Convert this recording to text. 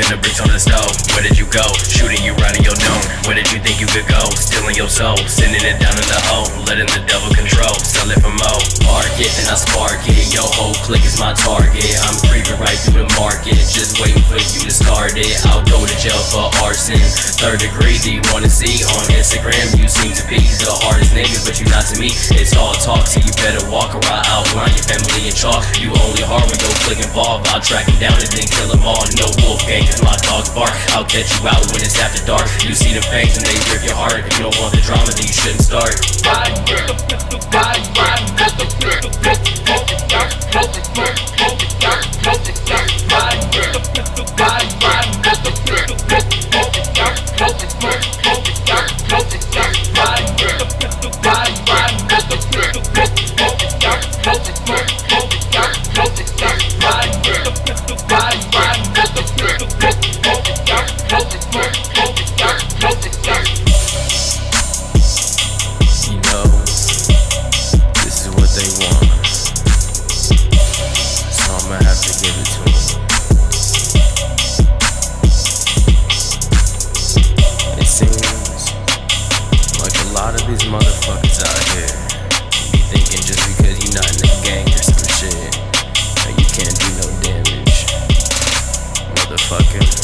Leaving the bricks on the stove. Where did you go? Shooting you right in your dome. Where did you think you could go? Stealing your soul, sending it down in the hole, letting the devil control. Sell it for more. Park it, then I spark it. Your whole clique is my target. I'm creeping right through the market, just waiting for you to start it. I'll go to jail for arson. 3rd degree, do you wanna see? On Instagram, you seem to be the hardest nigga, but you not to me. It's all talk, so you better walk or I'll outline your family in chalk. You only hard when your clique involved. I'll track him down and then kill them all. No wolf gang, cause my dogs bark. I'll catch you out when it's after dark. You see the fangs and they rip your heart. If you don't want the drama, then you shouldn't start. You know, this is what they want, so I'ma have to give it to them. It seems like a lot of these motherfuckers out here be thinking just because you're not in the gang or some shit that you can't do no damage, motherfucker.